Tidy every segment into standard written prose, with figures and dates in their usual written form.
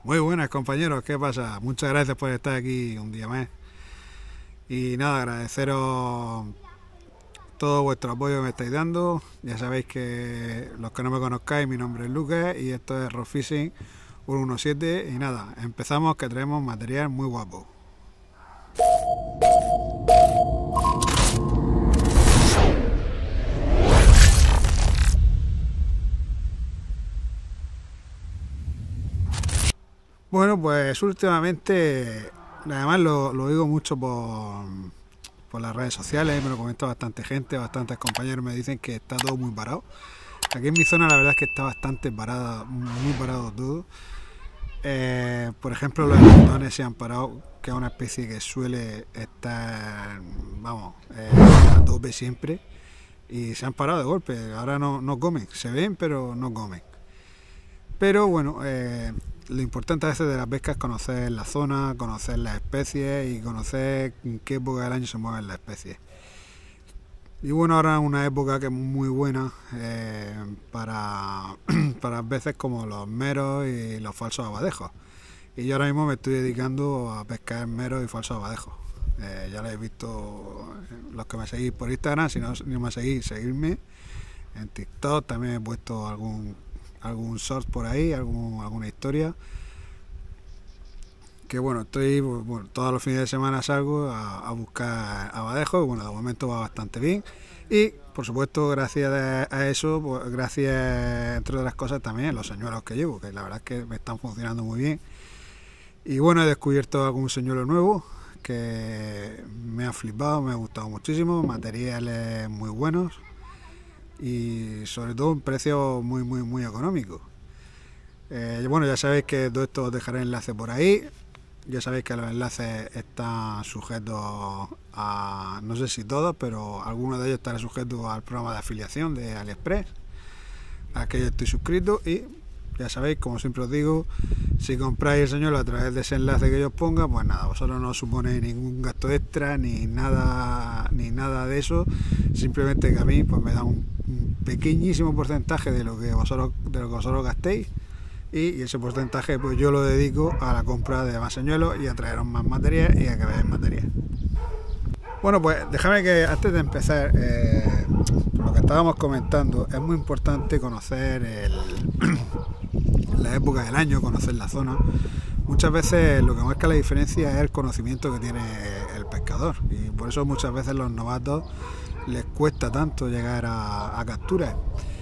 Muy buenas compañeros, ¿qué pasa? Muchas gracias por estar aquí un día más. Y nada, agradeceros todo vuestro apoyo que me estáis dando. Ya sabéis que los que no me conozcáis, mi nombre es Lucas y esto es Rock Fishing 117. Y nada, empezamos que traemos material muy guapo. Bueno, pues últimamente, además lo digo mucho por las redes sociales, me lo comenta bastante gente, bastantes compañeros me dicen que está todo muy parado. Aquí en mi zona la verdad es que está bastante parada, muy parado todo. Por ejemplo, los ratones se han parado, que es una especie que suele estar, vamos, a tope siempre. Y se han parado de golpe, ahora no comen, se ven pero no comen. Pero bueno, lo importante a veces de la pesca es conocer la zona, conocer las especies y conocer en qué época del año se mueven las especies. Y bueno, ahora es una época que es muy buena para veces como los meros y los falsos abadejos. Y yo ahora mismo me estoy dedicando a pescar meros y falsos abadejos. Ya lo habéis visto los que me seguís por Instagram, si no me seguís, seguidme. En TikTok también he puesto algún short por ahí, alguna historia. Que bueno, todos los fines de semana salgo a buscar abadejos y bueno, de momento va bastante bien. Y por supuesto, gracias a eso, pues, gracias entre otras cosas también a los señuelos que llevo, que la verdad es que me están funcionando muy bien. Y bueno, he descubierto algún señuelo nuevo que me ha flipado, me ha gustado muchísimo, materiales muy buenos y sobre todo un precio muy económico. Bueno, ya sabéis que todo esto os dejaré enlace por ahí. Ya sabéis que los enlaces están sujetos a, no sé si todos, pero algunos de ellos estarán sujetos al programa de afiliación de AliExpress, a que yo estoy suscrito. Y ya sabéis, como siempre os digo, si compráis el señuelo a través de ese enlace que yo os ponga, pues nada, vosotros no os suponéis ningún gasto extra ni nada de eso. Simplemente que a mí pues me da un pequeñísimo porcentaje de lo que vosotros gastéis. Y ese porcentaje pues yo lo dedico a la compra de más señuelos y a traeros más material y a que veáis material. Bueno, pues déjame que antes de empezar, por lo que estábamos comentando, es muy importante conocer la época del año, conocer la zona. Muchas veces lo que marca la diferencia es el conocimiento que tiene el pescador y por eso muchas veces los novatos les cuesta tanto llegar a capturas.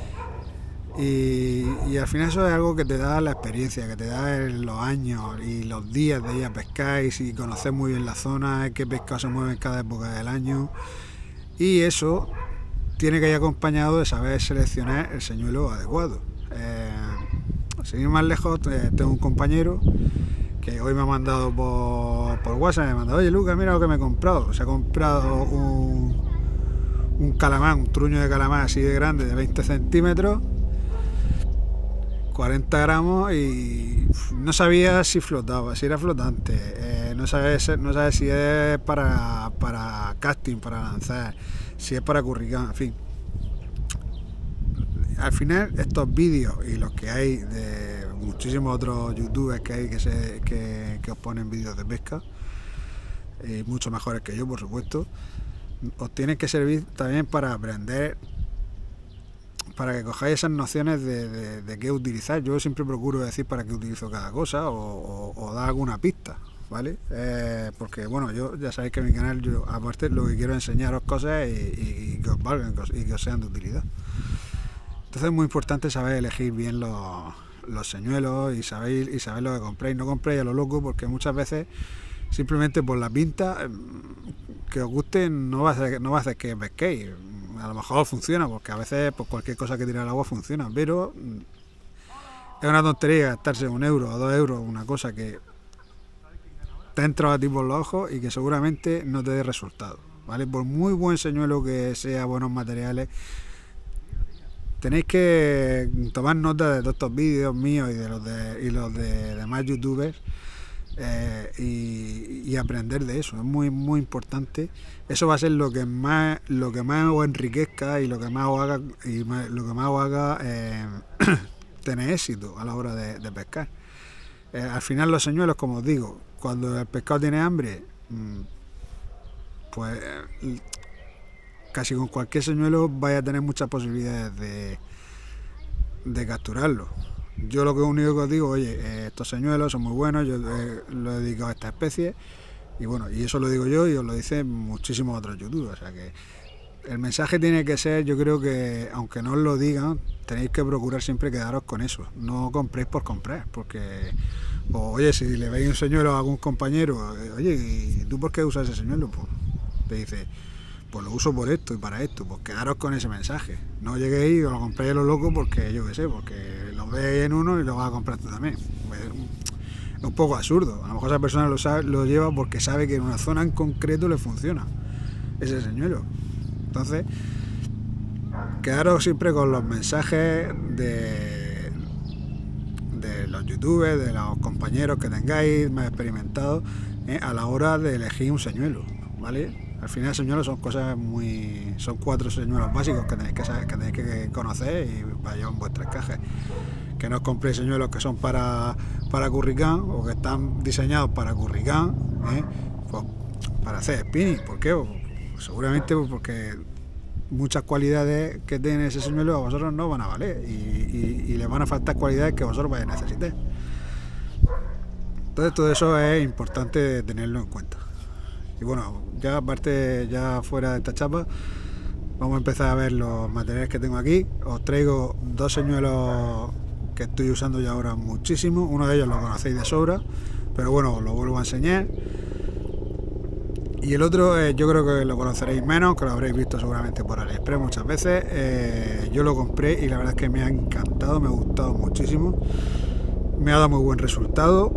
Y al final eso es algo que te da la experiencia, que te da los años y los días de ir a pescar y conocer muy bien la zona, qué pescado se mueve en cada época del año. Y eso tiene que ir acompañado de saber seleccionar el señuelo adecuado. Sin ir más lejos, tengo un compañero que hoy me ha mandado por WhatsApp, me ha mandado: oye Lucas, mira lo que me he comprado. Se ha comprado un calamar, un truño de calamar así de grande, de 20 centímetros, 40 gramos, y no sabía si flotaba, si era flotante, no sabía si es para casting, para lanzar, si es para curricán, en fin. Al final estos vídeos y los que hay de muchísimos otros youtubers que hay que os ponen vídeos de pesca, mucho mejores que yo por supuesto, os tienen que servir también para aprender, para que cojáis esas nociones de qué utilizar. Yo siempre procuro decir para qué utilizo cada cosa o dar alguna pista, ¿vale? Porque bueno, yo ya sabéis que en mi canal yo aparte lo que quiero es enseñaros cosas y que os valgan y que os sean de utilidad. Entonces es muy importante saber elegir bien los señuelos y saber lo que compréis. No compréis a lo loco, porque muchas veces simplemente por la pinta que os guste no va a hacer que pesquéis. A lo mejor funciona, porque a veces pues, cualquier cosa que tire al agua funciona, pero es una tontería gastarse 1 euro o 2 euros una cosa que te entra a ti por los ojos y que seguramente no te dé resultado, ¿vale? Por muy buen señuelo que sea, buenos materiales, tenéis que tomar nota de todos estos vídeos míos y los de demás youtubers, y aprender de eso. Es muy importante. Eso va a ser lo que más os enriquezca y lo que más os haga tener éxito a la hora de pescar. Al final los señuelos, como os digo, cuando el pescado tiene hambre, pues casi con cualquier señuelo vaya a tener muchas posibilidades de capturarlo. Yo lo único que os digo, oye, estos señuelos son muy buenos, yo lo he dedicado a esta especie, y bueno, y eso lo digo yo y os lo dicen muchísimos otros youtubers, o sea que el mensaje tiene que ser, yo creo que, aunque no os lo digan, tenéis que procurar siempre quedaros con eso, no compréis por comprar, porque, oye, si le veis un señuelo a algún compañero, oye, ¿y tú por qué usas ese señuelo? Pues te dice, pues lo uso por esto y para esto, pues quedaros con ese mensaje, no lleguéis y os lo compréis a lo loco porque, yo qué sé, porque lo veis en uno y lo vas a comprar tú también. Es un poco absurdo, a lo mejor esa persona lo lleva porque sabe que en una zona en concreto le funciona ese señuelo. Entonces, quedaros siempre con los mensajes de los youtubers, de los compañeros que tengáis más experimentados a la hora de elegir un señuelo, ¿vale? Al final, señuelos son cosas son 4 señuelos básicos que tenéis que saber, que tenéis que conocer y vayan en vuestras cajas. Que no os compréis señuelos que son para curricán o que están diseñados para curricán, pues para hacer spinning. ¿Por qué? Pues seguramente porque muchas cualidades que tiene ese señuelo a vosotros no van a valer y les van a faltar cualidades que vosotros vais a necesitar. Entonces todo eso es importante tenerlo en cuenta. Y bueno, ya aparte, ya fuera de esta chapa, vamos a empezar a ver los materiales que tengo aquí. Os traigo 2 señuelos que estoy usando ya ahora muchísimo. Uno de ellos lo conocéis de sobra, pero bueno, os lo vuelvo a enseñar. Y el otro yo creo que lo conoceréis menos, que lo habréis visto seguramente por AliExpress muchas veces. Yo lo compré y la verdad es que me ha encantado, me ha gustado muchísimo. Me ha dado muy buen resultado.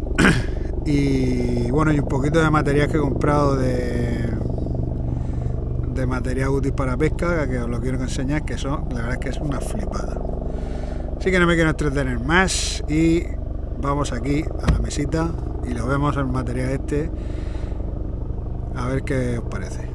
Y bueno, y un poquito de material que he comprado de material útil para pesca, que os lo quiero enseñar, que son, la verdad es que es una flipada. Así que no me quiero entretener más y vamos aquí a la mesita y lo vemos el material este, a ver qué os parece.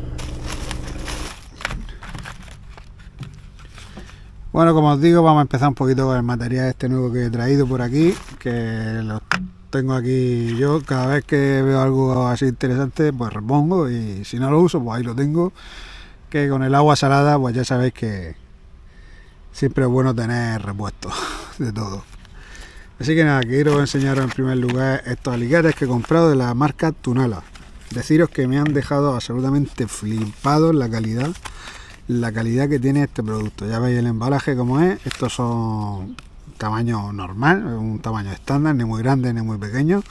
Bueno, como os digo, vamos a empezar un poquito con el material este nuevo que he traído por aquí, que lo tengo aquí yo. Cada vez que veo algo así interesante, pues repongo, y si no lo uso, pues ahí lo tengo. Que con el agua salada, pues ya sabéis que siempre es bueno tener repuestos de todo. Así que nada, quiero enseñaros en primer lugar estos alicates que he comprado de la marca Tunala. Deciros que me han dejado absolutamente flipado en la calidad que tiene este producto. Ya veis el embalaje como es. Estos son tamaño normal, un tamaño estándar, ni muy grande ni muy pequeño.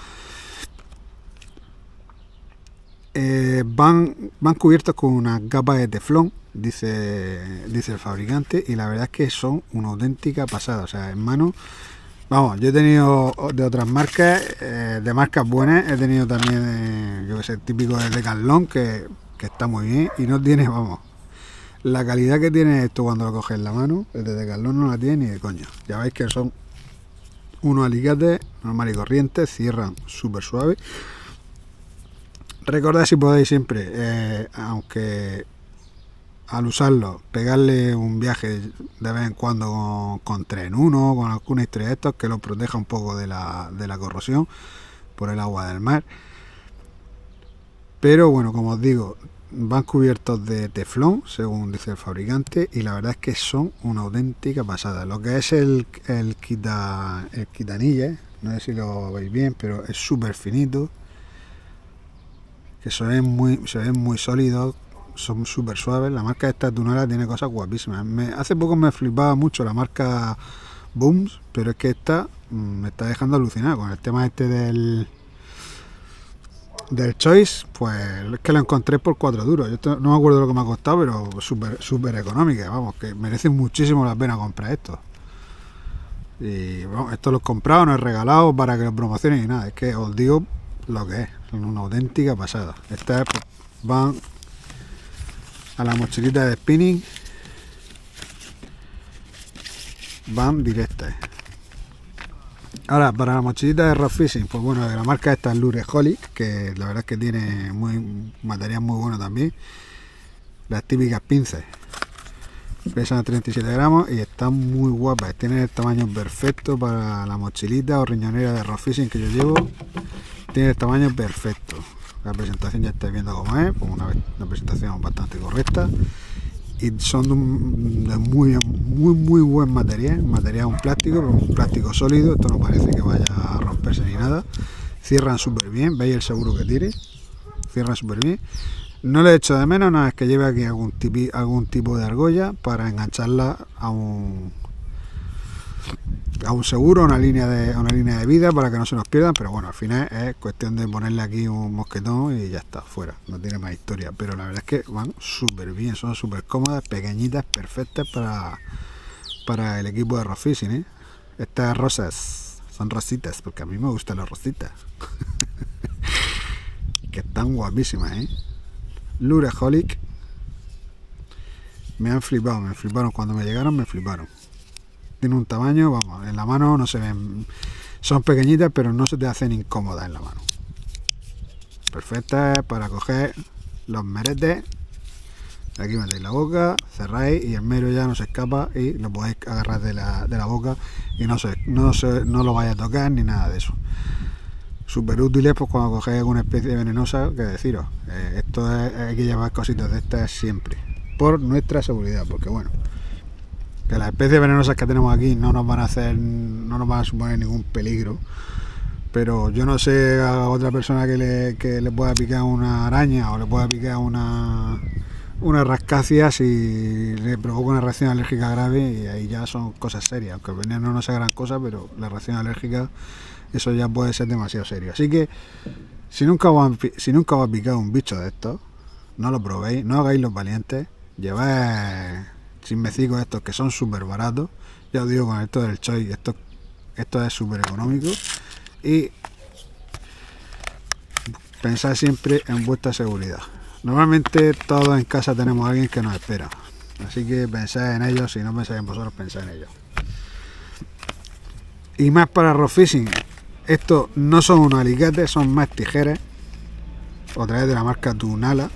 Van cubiertos con una capa de teflón, dice el fabricante, y la verdad es que son una auténtica pasada. O sea, en mano, vamos, yo he tenido de otras marcas, de marcas buenas, he tenido también, yo que sé, típico de Decathlon, que está muy bien y no tiene, vamos, la calidad que tiene esto cuando lo coges en la mano, el de Decathlon no la tiene ni de coño. Ya veis que son unos alicates normal y corrientes, cierran súper suave. Recordad, si podéis, siempre, aunque al usarlo, pegarle un viaje de vez en cuando con 3 en 1, con alguna historia de estos, que lo proteja un poco de la corrosión por el agua del mar. Pero bueno, como os digo, van cubiertos de teflón, según dice el fabricante, y la verdad es que son una auténtica pasada. Lo que es el quitanillas, no sé si lo veis bien, pero es súper finito, que se ven muy sólidos, son súper suaves. La marca esta Tunala tiene cosas guapísimas. Hace poco me flipaba mucho la marca Booms, pero es que esta me está dejando alucinado con el tema este del Choice. Pues es que lo encontré por 4 duros. Yo no me acuerdo lo que me ha costado, pero súper económica. Vamos, que merece muchísimo la pena comprar esto. Y bueno, esto lo he comprado, no he regalado para que lo promocionen y nada. Es que os digo lo que es, una auténtica pasada. Estas van a la mochilita de spinning, van directas. Ahora, para la mochilita de rock fishing, pues bueno, de la marca esta Lure Holly, que la verdad es que tiene material muy bueno también. Las típicas pinzas pesan 37 gramos y están muy guapas. Tienen el tamaño perfecto para la mochilita o riñonera de rock fishing que yo llevo. Tiene el tamaño perfecto. La presentación ya estáis viendo cómo es, pues una presentación bastante correcta. Y son de muy buen material. Material un plástico, pero un plástico sólido. Esto no parece que vaya a romperse ni nada. Cierran súper bien, veis el seguro que tire. Cierran súper bien. No le he hecho de menos, nada, es que lleve aquí algún tipo de argolla para engancharla a un seguro, a una línea de vida para que no se nos pierdan, pero bueno, al final es cuestión de ponerle aquí un mosquetón y ya está, fuera, no tiene más historia, pero la verdad es que van súper bien, son súper cómodas, pequeñitas, perfectas para el equipo de rock fishing, ¿eh? Estas rosas, son rositas, porque a mí me gustan las rositas, que están guapísimas, ¿eh? Lureholic, me fliparon cuando me llegaron, me fliparon. Tiene un tamaño, vamos, en la mano no se ven, son pequeñitas, pero no se te hacen incómodas en la mano. Perfectas para coger los meretes. Aquí metéis la boca, cerráis y el mero ya no se escapa y lo podéis agarrar de la boca y no lo vais a tocar ni nada de eso. Súper útiles pues cuando cogéis alguna especie venenosa, que deciros, hay que llevar cositas de estas siempre, por nuestra seguridad, porque bueno, que las especies venenosas que tenemos aquí no nos van a suponer ningún peligro, pero yo no sé a otra persona que le pueda picar una araña o le pueda picar una rascacia si le provoca una reacción alérgica grave, y ahí ya son cosas serias, aunque el veneno no sea gran cosa, pero la reacción alérgica, eso ya puede ser demasiado serio. Así que si nunca os ha picado un bicho de estos, no lo probéis, no hagáis los valientes, llevad chismecicos estos que son súper baratos. Ya os digo, con esto del Choi, esto es súper económico, y pensad siempre en vuestra seguridad. Normalmente todos en casa tenemos a alguien que nos espera, así que pensad en ellos. Si no pensáis en vosotros, pensad en ellos. Y más para rock fishing, estos no son unos alicates, son más tijeras, otra vez de la marca Tunala.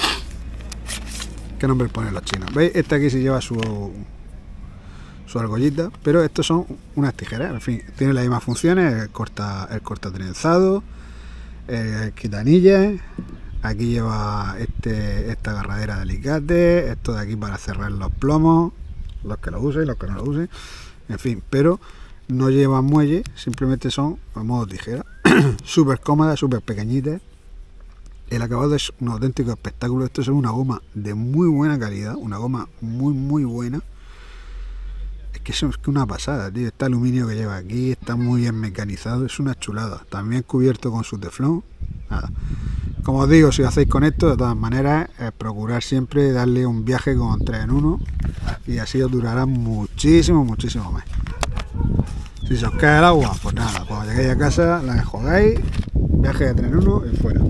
¿Qué nombre ponen los chinos? ¿Veis? Esta aquí se lleva su argollita, pero estos son unas tijeras. En fin, tiene las mismas funciones: el corta trenzado, el quitanillas. Aquí lleva esta agarradera de alicate, esto de aquí para cerrar los plomos, los que lo usen, los que no lo usen, en fin, pero no llevan muelle, simplemente son a modo tijera. Súper cómodas, súper pequeñitas. El acabado es un auténtico espectáculo. Esto es una goma de muy buena calidad, una goma muy buena. Es que es una pasada, tío. Este aluminio que lleva aquí está muy bien mecanizado, es una chulada. También cubierto con su teflón. Nada, como os digo, si lo hacéis con esto, de todas maneras, procurar siempre darle un viaje con 3 en 1, y así os durará muchísimo más. Si se os cae el agua, pues nada, cuando lleguéis a casa la enjuagáis, viaje de 3 en 1 y fuera.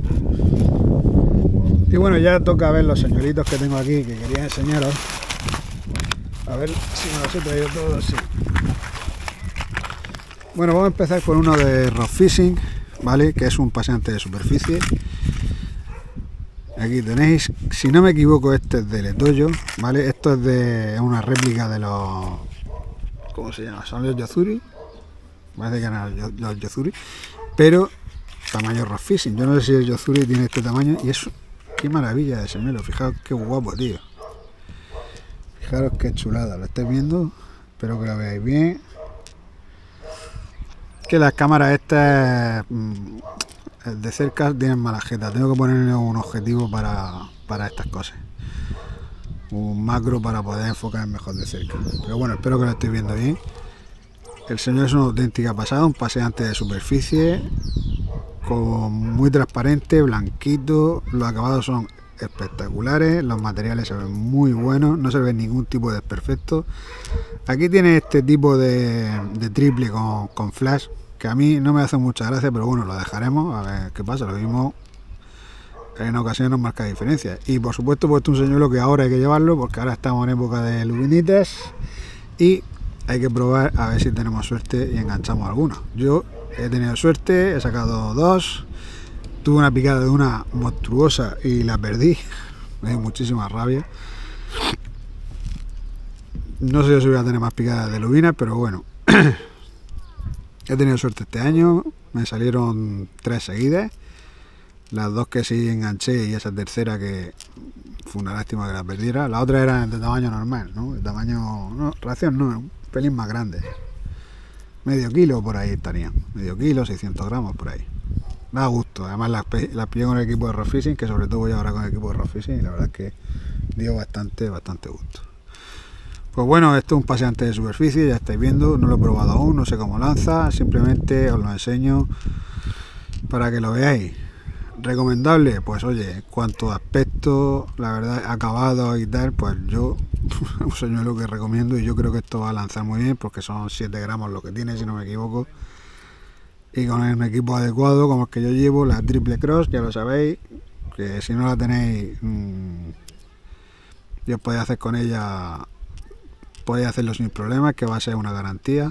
Y bueno, ya toca ver los señoritos que tengo aquí, que quería enseñaros. A ver si me los he traído todos, sí. Bueno, vamos a empezar con uno de rock fishing, ¿vale? Que es un paseante de superficie. Aquí tenéis, si no me equivoco, este es de Letoyo, ¿vale? Esto es de una réplica de los... ¿cómo se llama? Son los Yozuri. Parece que eran los Yozuri, pero tamaño rock fishing. Yo no sé si el Yozuri tiene este tamaño, y es... qué maravilla de señuelo, fijaos qué guapo, tío. Fijaros qué chulada, lo estáis viendo, espero que lo veáis bien. Que las cámaras estas de cerca tienen mala jeta, tengo que ponerle un objetivo para estas cosas, un macro para poder enfocar mejor de cerca, pero bueno, espero que lo estéis viendo bien. El señor es una auténtica pasada, un paseante de superficie, muy transparente, blanquito, los acabados son espectaculares, los materiales se ven muy buenos, no se ve ningún tipo de desperfecto. Aquí tiene este tipo de triple con flash, que a mí no me hace mucha gracia, pero bueno, lo dejaremos a ver qué pasa. Lo mismo en ocasiones nos marca diferencia. Y por supuesto, pues un señuelo que ahora hay que llevarlo, porque ahora estamos en época de lubinitas y hay que probar a ver si tenemos suerte y enganchamos alguna. Yo he tenido suerte, he sacado 2, tuve una picada de una monstruosa y la perdí, me dio muchísima rabia. No sé si voy a tener más picadas de lubina, pero bueno. He tenido suerte este año, me salieron 3 seguidas. Las 2 que sí enganché y esa tercera que fue una lástima que la perdiera. La otra era de tamaño normal, ¿no? De tamaño, no, ración no, un pelín más grande. Medio kilo por ahí estarían. Medio kilo, 600 gramos por ahí. Da gusto. Además las pillé con el equipo de rock fishing, que sobre todo voy ahora con el equipo de rock fishing, y la verdad es que dio bastante gusto. Pues bueno, esto es un paseante de superficie, ya estáis viendo, no lo he probado aún, no sé cómo lanza, simplemente os lo enseño para que lo veáis. ¿Recomendable? Pues oye, en cuanto a aspecto, la verdad, acabado y tal, pues yo un señuelo que recomiendo, y yo creo que esto va a lanzar muy bien porque son 7 gramos lo que tiene, si no me equivoco, y con un equipo adecuado como el que yo llevo, la Triple Cross, ya lo sabéis, que si no la tenéis, yo podéis hacer con ella, podéis hacerlo sin problemas, que va a ser una garantía.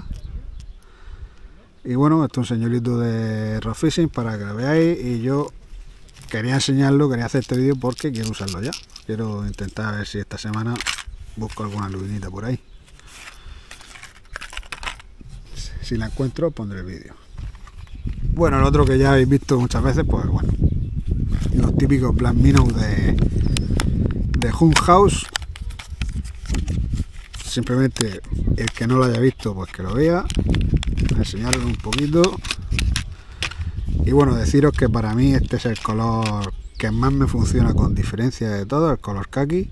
Y bueno, esto es un señuelito de rock fishing para que lo veáis, y yo quería enseñarlo, quería hacer este vídeo porque quiero usarlo ya. Quiero intentar a ver si esta semana busco alguna lubinita por ahí. Si la encuentro, pondré el vídeo. Bueno, el otro que ya habéis visto muchas veces, pues bueno, los típicos Black Minnow de Hunt House. Simplemente el que no lo haya visto, pues que lo vea. Enseñarlo un poquito. Y bueno, deciros que para mí este es el color que más me funciona con diferencia de todo, el color khaki.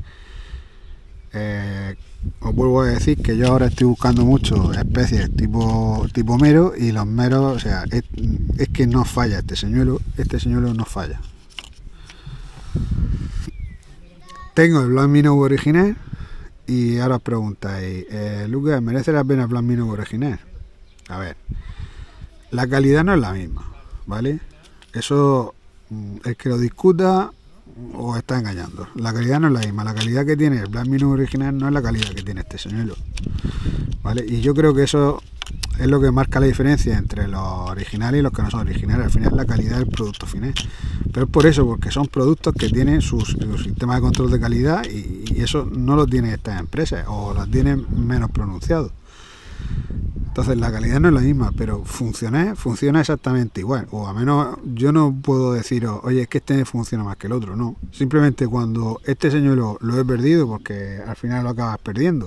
Os vuelvo a decir que yo ahora estoy buscando mucho especies tipo mero, y los meros, o sea, es que no falla este señuelo no falla. Tengo el Black Minnow original, y ahora os preguntáis, Lucas, ¿merece la pena el Black Minnow original? A ver, la calidad no es la misma, ¿vale? Eso, el que lo discuta os está engañando. La calidad no es la misma. La calidad que tiene el Black Minnow original no es la calidad que tiene este señuelo, ¿vale? Y yo creo que eso es lo que marca la diferencia entre los originales y los que no son originales. Al final, la calidad del producto final. Pero es por eso, porque son productos que tienen su sistema de control de calidad, y eso no lo tienen estas empresas, o lo tienen menos pronunciado. Entonces la calidad no es la misma, pero funciona exactamente igual. O a menos yo no puedo deciros, oye, es que este funciona más que el otro. No, simplemente cuando este señuelo lo he perdido, porque al final lo acabas perdiendo,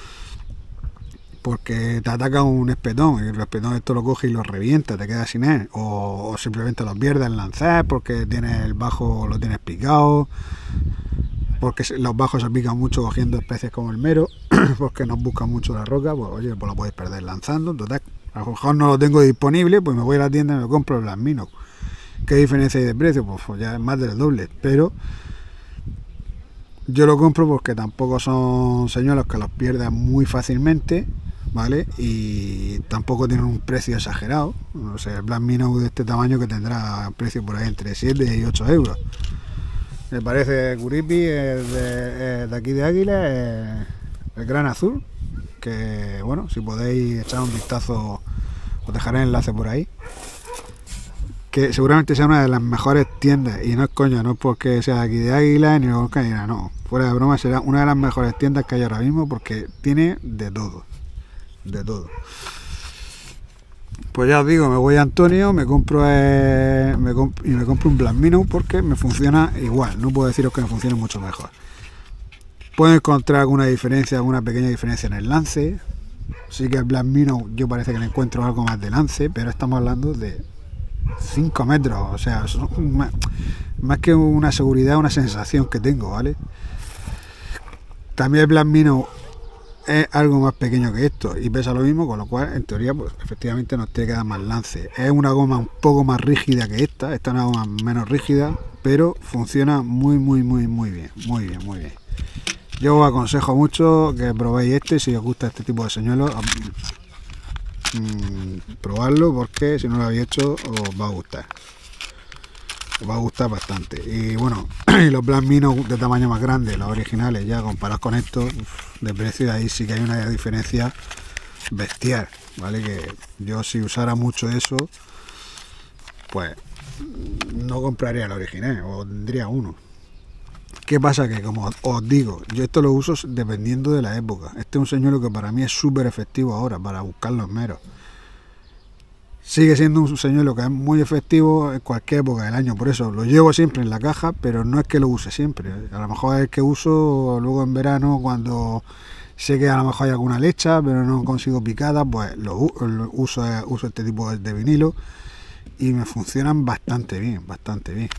porque te ataca un espetón, y el espetón esto lo coge y lo revienta, te quedas sin él. O simplemente lo pierdes en lanzar porque tienes el bajo, lo tienes picado, porque los bajos se pican mucho cogiendo especies como el mero, porque nos buscan mucho la roca, pues oye, pues lo podéis perder lanzando. Total, a lo mejor no lo tengo disponible, pues me voy a la tienda y me compro el Black Minnow. ¿Qué diferencia hay de precio? Pues ya es más del doble, pero yo lo compro porque tampoco son señuelos que los pierdan muy fácilmente, ¿vale? Y tampoco tienen un precio exagerado. O sea, el Black Minnow de este tamaño que tendrá precio por ahí entre 7 y 8 euros. Me parece Curipi, de aquí de Águila, el gran azul, que bueno, si podéis echar un vistazo, os dejaré el enlace por ahí, que seguramente sea una de las mejores tiendas, y no es coño, no es porque sea de aquí de Águila ni de Águila, no, fuera de broma, será una de las mejores tiendas que hay ahora mismo, porque tiene de todo, de todo. Pues ya os digo, me voy a Antonio, me compro un Black Minnow porque me funciona igual. No puedo deciros que me funcione mucho mejor. Puedo encontrar alguna diferencia, alguna pequeña diferencia en el lance. Sí que el Black Minnow yo parece que le encuentro algo más de lance, pero estamos hablando de 5 metros. O sea, más que una seguridad, una sensación que tengo, ¿vale? También el Black Minnow es algo más pequeño que esto y pesa lo mismo, con lo cual en teoría pues efectivamente nos tiene que dar más lance. Es una goma un poco más rígida que esta es una goma menos rígida, pero funciona muy bien, muy bien. Yo os aconsejo mucho que probéis este, si os gusta este tipo de señuelos, probarlo, porque si no lo habéis hecho os va a gustar. Os va a gustar bastante. Y bueno, y los Black Minnow de tamaño más grande, los originales, ya comparados con estos de precio, ahí sí que hay una diferencia bestial, ¿vale? Que yo, si usara mucho eso, pues no compraría el original, o tendría uno. ¿Qué pasa? Que como os digo, yo esto lo uso dependiendo de la época. Este es un señuelo que para mí es súper efectivo ahora para buscar los meros. Sigue siendo un señuelo que es muy efectivo en cualquier época del año, por eso lo llevo siempre en la caja, pero no es que lo use siempre. A lo mejor es el que uso luego en verano cuando sé que a lo mejor hay alguna lecha, pero no consigo picada, pues uso este tipo de vinilo y me funcionan bastante bien, bastante bien.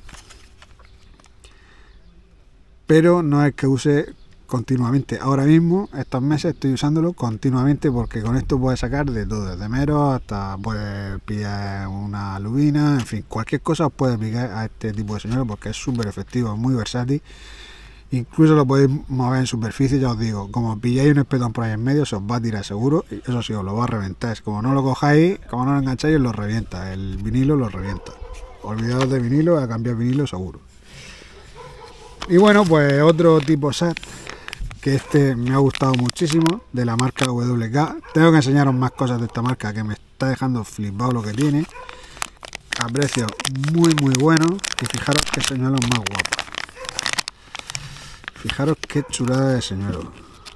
Pero no es que use continuamente. Ahora mismo, estos meses, estoy usándolo continuamente porque con esto puedes sacar de todo, desde meros hasta puedes pillar una lubina, en fin, cualquier cosa os puede picar a este tipo de señuelo porque es súper efectivo, muy versátil. Incluso lo podéis mover en superficie, ya os digo, como pilláis un espetón por ahí en medio, se os va a tirar seguro, y eso sí, os lo va a reventar. Como no lo cojáis, como no lo engancháis, os lo revienta, el vinilo lo revienta. Olvidaos de vinilo, a cambiar vinilo seguro. Y bueno, pues otro tipo SAT, que este me ha gustado muchísimo, de la marca WK. Tengo que enseñaros más cosas de esta marca que me está dejando flipado lo que tiene. A precio muy bueno, y fijaros qué señuelos más guapos. Fijaros qué chulada de señuelo.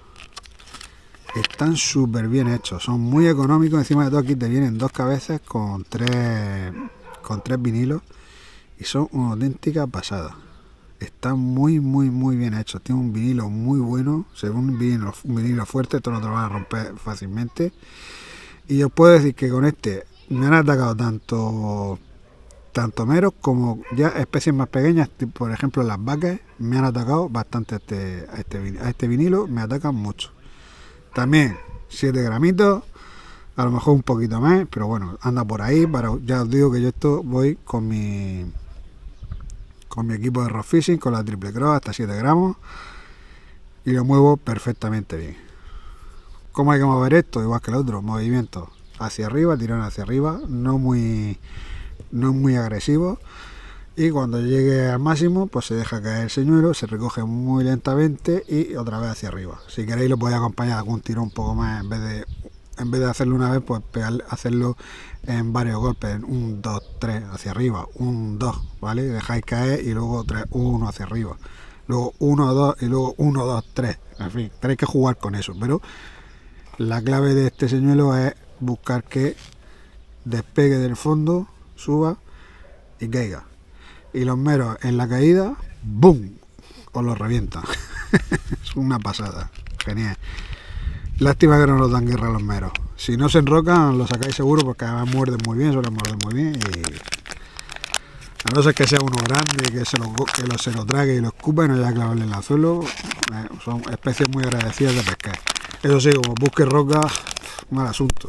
Están súper bien hechos, son muy económicos. Encima de todo aquí te vienen dos cabezas con tres vinilos y son una auténtica pasada. Están muy bien hechos. Tiene un vinilo muy bueno, según un vinilo fuerte, esto no te lo van a romper fácilmente. Y os puedo decir que con este me han atacado tanto meros como ya especies más pequeñas, por ejemplo las vacas, me han atacado bastante a este vinilo, me atacan mucho. También 7 gramitos, a lo mejor un poquito más, pero bueno, anda por ahí. Ya os digo que yo esto voy con mi equipo de rock fishing, con la triple cross, hasta 7 gramos, y lo muevo perfectamente bien. ¿Cómo hay que mover esto? Igual que el otro, movimiento hacia arriba, tirón hacia arriba, no muy agresivo, y cuando llegue al máximo pues se deja caer el señuelo, se recoge muy lentamente y otra vez hacia arriba. Si queréis lo podéis acompañar de algún tirón un poco más, en vez de hacerlo una vez, pues hacerlo en varios golpes, en 1, 2, 3 hacia arriba, 1, 2, ¿vale? Dejáis caer y luego 3, 1 hacia arriba, luego 1, 2 y luego 1, 2, 3, en fin, tenéis que jugar con eso, pero la clave de este señuelo es buscar que despegue del fondo, suba y caiga, y los meros en la caída, ¡boom!, os los revientan. Es una pasada, genial. Lástima que no nos dan guerra a los meros. Si no se enrocan, lo sacáis seguro porque además muerden muy bien, suelen morder muy bien, y a no ser que sea uno grande que se lo trague y lo escupa y no haya que clavarle en el anzuelo. Son especies muy agradecidas de pescar. Eso sí, como busque roca, mal asunto.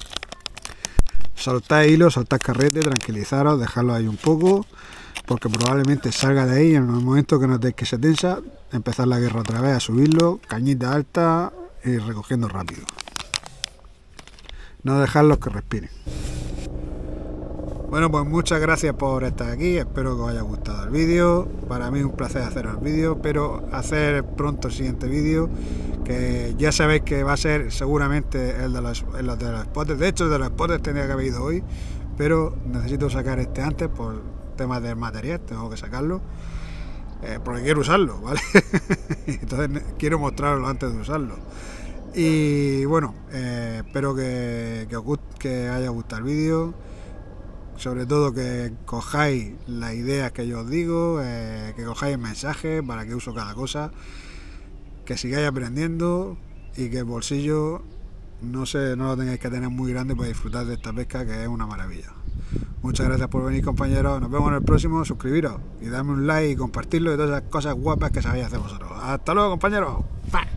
Soltad hilo, soltad carrete, tranquilizaros, dejadlo ahí un poco, porque probablemente salga de ahí. En el momento que notéis que se tensa, empezar la guerra otra vez, a subirlo, cañita alta y recogiendo rápido. No dejadlos que respiren. Bueno, pues muchas gracias por estar aquí, espero que os haya gustado el vídeo. Para mí es un placer hacer el vídeo, pero hacer pronto el siguiente vídeo, que ya sabéis que va a ser seguramente el de los spotters. De hecho, el de los spotters tendría que haber ido hoy, pero necesito sacar este antes por temas de material, tengo que sacarlo, porque quiero usarlo, ¿vale? Entonces quiero mostrarlo antes de usarlo. Y bueno, espero que haya gustado el vídeo. Sobre todo que cojáis las ideas que yo os digo, que cojáis el mensaje para que uso cada cosa, que sigáis aprendiendo y que el bolsillo no lo tengáis que tener muy grande para disfrutar de esta pesca, que es una maravilla. Muchas gracias por venir, compañeros. Nos vemos en el próximo. Suscribiros y darme un like y compartirlo, y todas esas cosas guapas que sabéis hacer vosotros. Hasta luego, compañeros. ¡Pah!